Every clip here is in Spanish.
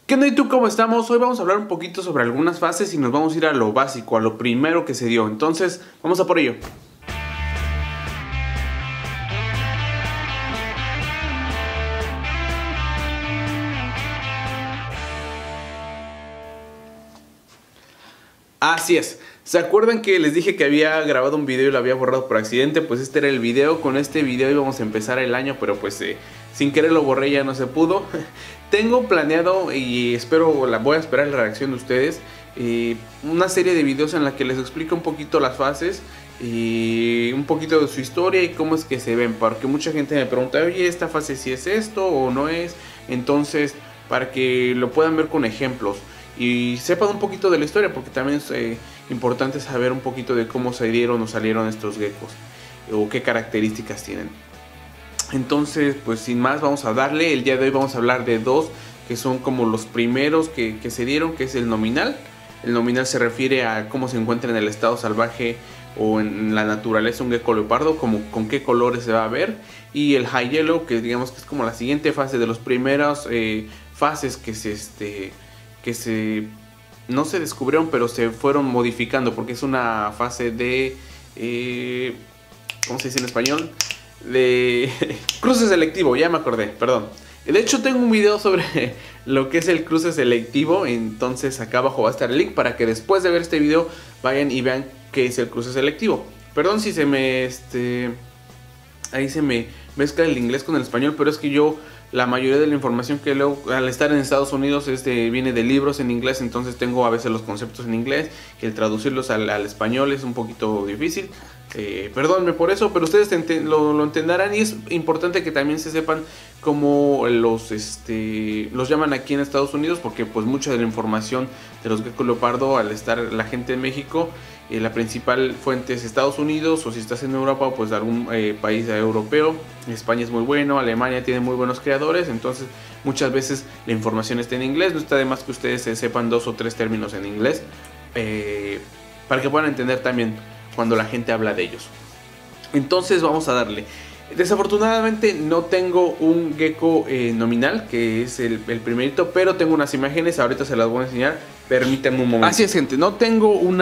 ¿Qué onda? ¿Y tú cómo estamos? Hoy vamos a hablar un poquito sobre algunas fases y nos vamos a ir a lo básico, a lo primero que se dio. Entonces, vamos a por ello. Así es. ¿Se acuerdan que les dije que había grabado un video y lo había borrado por accidente? Pues este era el video. Con este video íbamos a empezar el año, pero pues sin querer lo borré, ya no se pudo. Tengo planeado y voy a esperar la reacción de ustedes, una serie de videos en la que les explico un poquito las fases y un poquito de su historia y cómo es que se ven, porque mucha gente me pregunta, oye, esta fase si es esto o no es. Entonces, para que lo puedan ver con ejemplos y sepan un poquito de la historia, porque también es importante saber un poquito de cómo se dieron o salieron estos geckos o qué características tienen. Entonces, pues sin más, vamos a darle. El día de hoy vamos a hablar de dos que son como los primeros que se dieron, que es el nominal. El nominal se refiere a cómo se encuentra en el estado salvaje o en la naturaleza un gecko leopardo, como con qué colores se va a ver. Y el high yellow, que digamos que es como la siguiente fase de los primeros fases que no se descubrieron, pero se fueron modificando, porque es una fase de ¿cómo se dice en español? De cruce selectivo, ya me acordé, perdón. De hecho tengo un video sobre lo que es el cruce selectivo, entonces acá abajo va a estar el link para que después de ver este video vayan y vean qué es el cruce selectivo. Perdón si se me ahí se me mezcla el inglés con el español, pero es que yo la mayoría de la información que leo al estar en Estados Unidos viene de libros en inglés, entonces tengo a veces los conceptos en inglés y el traducirlos al español es un poquito difícil. Perdónenme por eso, pero ustedes lo entenderán, y es importante que también se sepan cómo los llaman aquí en Estados Unidos, porque pues mucha de la información de los geckos leopardo, al estar la gente en México, la principal fuente es Estados Unidos, o si estás en Europa, pues algún país europeo. España es muy bueno, Alemania tiene muy buenos creadores, entonces muchas veces la información está en inglés. No está de más que ustedes sepan 2 o 3 términos en inglés, para que puedan entender también cuando la gente habla de ellos. Entonces vamos a darle. Desafortunadamente no tengo un gecko nominal, que es el primerito, pero tengo unas imágenes, ahorita se las voy a enseñar. Permítanme un momento. Así es, gente, no tengo un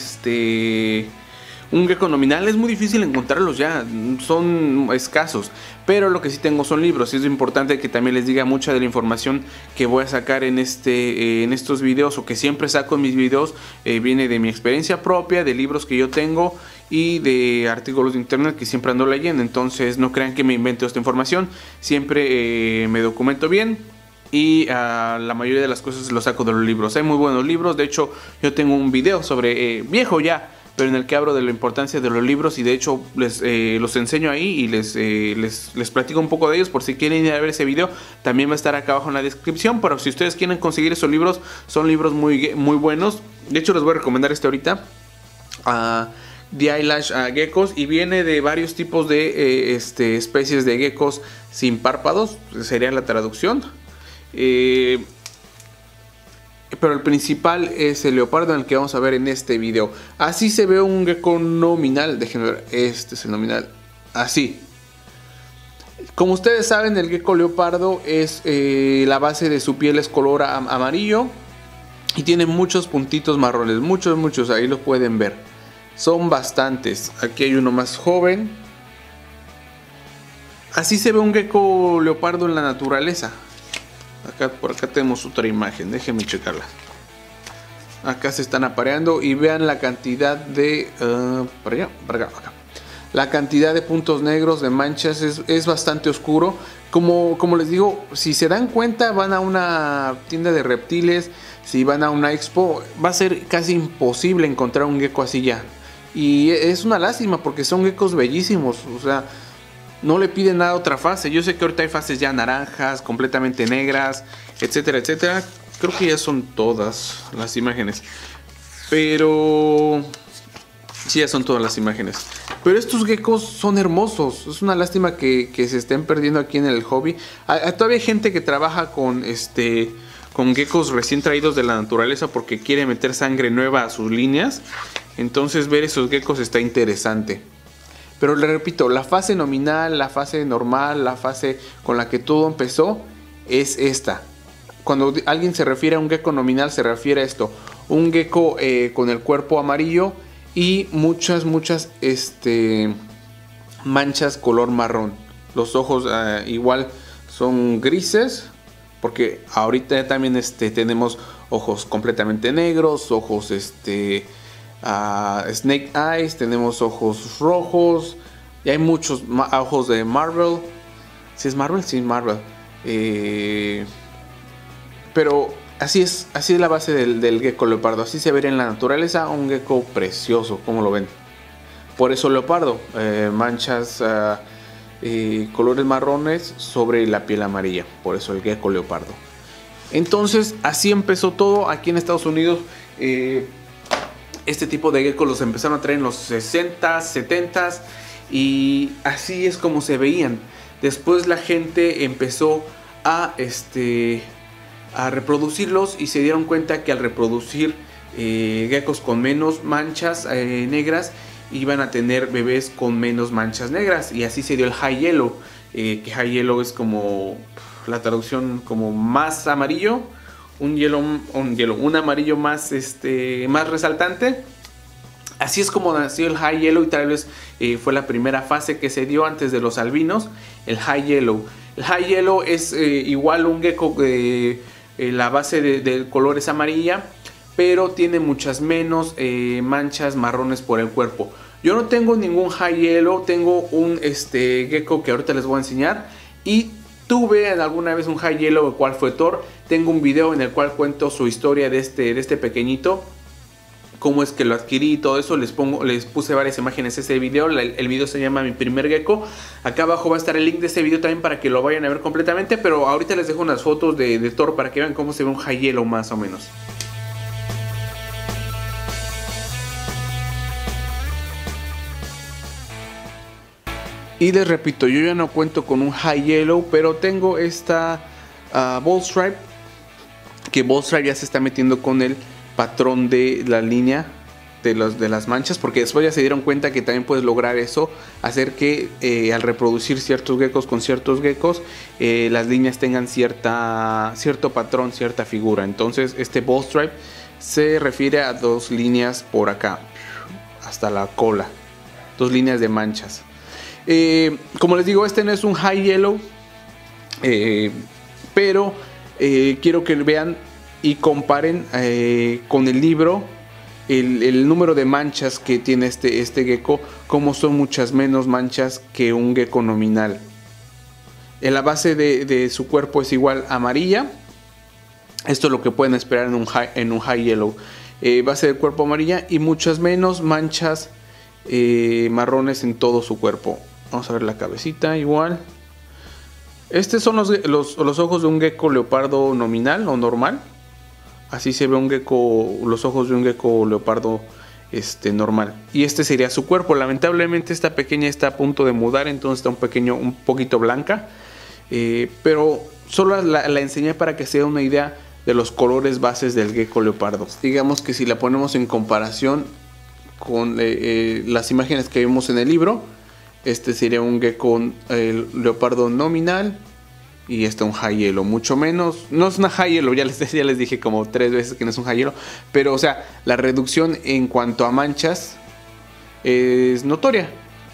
gecko nominal. Es muy difícil encontrarlos ya, son escasos. Pero lo que sí tengo son libros, y es importante que también les diga mucha de la información que voy a sacar en estos videos, o que siempre saco en mis videos, viene de mi experiencia propia, de libros que yo tengo y de artículos de internet que siempre ando leyendo. Entonces no crean que me invento esta información, siempre me documento bien. Y la mayoría de las cosas lo saco de los libros. Hay muy buenos libros. De hecho, yo tengo un video sobre viejo ya, pero en el que hablo de la importancia de los libros. Y de hecho los enseño ahí y les platico un poco de ellos, por si quieren ir a ver ese video. También va a estar acá abajo en la descripción. Pero si ustedes quieren conseguir esos libros, son libros muy buenos. De hecho, les voy a recomendar ahorita. The Eyelash Geckos, y viene de varios tipos de especies de geckos sin párpados, sería la traducción. Pero el principal es el leopardo, en el que vamos a ver en este video. Así se ve un gecko nominal. Déjenme ver, este es el nominal. Así. Como ustedes saben, el gecko leopardo es la base de su piel es color amarillo y tiene muchos puntitos marrones, muchos, ahí los pueden ver. Son bastantes. Aquí hay uno más joven. Así se ve un gecko leopardo en la naturaleza. Por acá tenemos otra imagen, déjenme checarla. Acá se están apareando y vean la cantidad de para acá. La cantidad de puntos negros, de manchas, es bastante oscuro. Como les digo, si se dan cuenta, van a una tienda de reptiles, si van a una expo, va a ser casi imposible encontrar un gecko así ya. Y es una lástima, porque son geckos bellísimos, o sea, no le piden nada a otra fase. Yo sé que ahorita hay fases ya naranjas, completamente negras, etcétera, etcétera. Creo que ya son todas las imágenes. Pero sí, ya son todas las imágenes. Pero estos geckos son hermosos. Es una lástima que se estén perdiendo aquí en el hobby. Todavía hay gente que trabaja con geckos recién traídos de la naturaleza, porque quiere meter sangre nueva a sus líneas. Entonces ver esos geckos está interesante. Pero le repito, la fase nominal, la fase normal, la fase con la que todo empezó es esta. cuando alguien se refiere a un gecko nominal se refiere a esto, un gecko con el cuerpo amarillo y muchas manchas color marrón. Los ojos igual son grises, porque ahorita también tenemos ojos completamente negros, ojos snake eyes, tenemos ojos rojos y hay muchos ojos de Marvel. ¿Sí es Marvel? Sí, Marvel. Pero así es la base del gecko leopardo. Así se ve en la naturaleza, un gecko precioso, como lo ven. Por eso leopardo, manchas colores marrones sobre la piel amarilla. Por eso el gecko leopardo. Entonces así empezó todo aquí en Estados Unidos. Este tipo de geckos los empezaron a traer en los 60s, 70s y así es como se veían. Después la gente empezó a reproducirlos y se dieron cuenta que al reproducir geckos con menos manchas negras iban a tener bebés con menos manchas negras, y así se dio el high yellow, que high yellow es como la traducción como más amarillo, un amarillo más más resaltante. Así es como nació el high yellow y tal vez fue la primera fase que se dio antes de los albinos, el high yellow. El high yellow es igual un gecko, la base del color es amarilla, pero tiene muchas menos manchas marrones por el cuerpo. Yo no tengo ningún high yellow, tengo un gecko que ahorita les voy a enseñar, y tuve alguna vez un high yellow, el cual fue Thor. Tengo un video en el cual cuento su historia de este pequeñito, cómo es que lo adquirí y todo eso. Les puse varias imágenes de ese video. El video se llama Mi Primer Gecko. Acá abajo va a estar el link de este video también para que lo vayan a ver completamente, pero ahorita les dejo unas fotos de Thor para que vean cómo se ve un high yellow más o menos. Y les repito, yo ya no cuento con un high yellow, pero tengo esta Bold Stripe, que Bold Stripe ya se está metiendo con el patrón de la línea de las manchas, porque después ya se dieron cuenta que también puedes lograr eso, hacer que al reproducir ciertos geckos con ciertos geckos, las líneas tengan cierto patrón, cierta figura. Entonces este Bold Stripe se refiere a dos líneas por acá hasta la cola, dos líneas de manchas. Como les digo, este no es un high yellow, pero quiero que vean y comparen con el libro el número de manchas que tiene este gecko, como son muchas menos manchas que un gecko nominal. En la base de su cuerpo es igual amarilla. Esto es lo que pueden esperar en un high yellow. Base de cuerpo amarilla y muchas menos manchas marrones en todo su cuerpo. Vamos a ver la cabecita igual. Estos son los ojos de un gecko leopardo nominal o normal. Así se ve los ojos de un gecko leopardo normal. Y este sería su cuerpo. Lamentablemente esta pequeña está a punto de mudar, entonces está un poquito blanca. Pero solo la enseñé para que se dé una idea de los colores bases del gecko leopardo. Digamos que si la ponemos en comparación con las imágenes que vimos en el libro, este sería un gecko leopardo nominal. Y un high yellow, mucho menos. No es una high yellow, ya les dije como 3 veces que no es un high yellow. Pero o sea, la reducción en cuanto a manchas es notoria.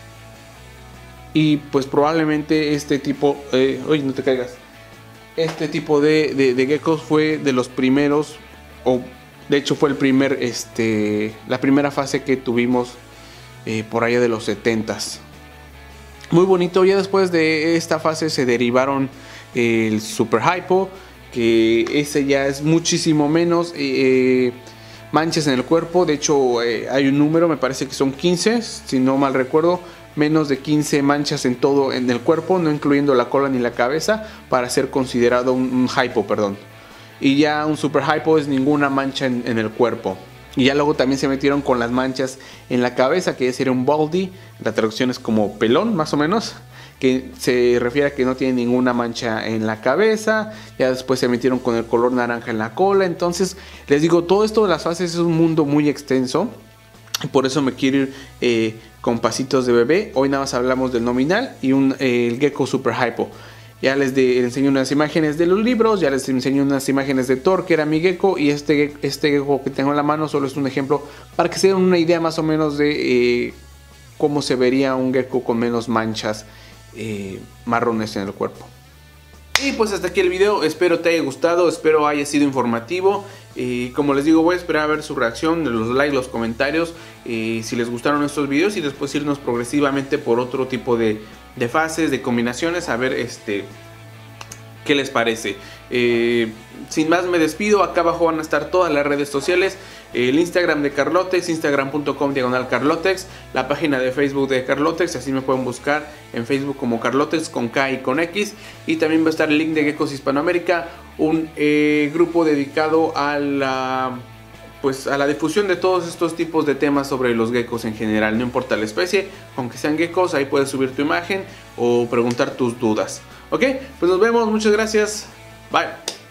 Y pues probablemente este tipo... oye, no te caigas. Este tipo de geckos fue de los primeros, o de hecho fue la primera fase que tuvimos por allá de los 70s. Muy bonito. Ya después de esta fase se derivaron el Super Hypo, que ese ya es muchísimo menos manchas en el cuerpo. De hecho hay un número, me parece que son 15, si no mal recuerdo, menos de 15 manchas en todo en el cuerpo, no incluyendo la cola ni la cabeza, para ser considerado un hypo, perdón. Y ya un Super Hypo es ninguna mancha en el cuerpo. Y ya luego también se metieron con las manchas en la cabeza, que ya sería un baldy. La traducción es como pelón, más o menos, que se refiere a que no tiene ninguna mancha en la cabeza. Ya después se metieron con el color naranja en la cola. Entonces les digo, todo esto de las fases es un mundo muy extenso, y por eso me quiero ir con pasitos de bebé. Hoy nada más hablamos del nominal y el gecko Super Hypo. Ya les enseñé unas imágenes de los libros, ya les enseñé unas imágenes de Thor, que era mi gecko, y este gecko que tengo en la mano solo es un ejemplo para que se den una idea más o menos de cómo se vería un gecko con menos manchas marrones en el cuerpo. Y pues hasta aquí el video, espero te haya gustado, espero haya sido informativo. Como les digo, voy a esperar a ver su reacción, los likes, los comentarios, si les gustaron estos videos, y después irnos progresivamente por otro tipo de fases, de combinaciones, a ver qué les parece. Sin más me despido, acá abajo van a estar todas las redes sociales, el Instagram de Carlotex, instagram.com/Carlotex, la página de Facebook de Carlotex, así me pueden buscar en Facebook como Carlotex con K y con X, y también va a estar el link de Geckos Hispanoamérica, un grupo dedicado a la difusión de todos estos tipos de temas sobre los geckos en general, no importa la especie, aunque sean geckos, ahí puedes subir tu imagen o preguntar tus dudas. Ok, pues nos vemos, muchas gracias, bye.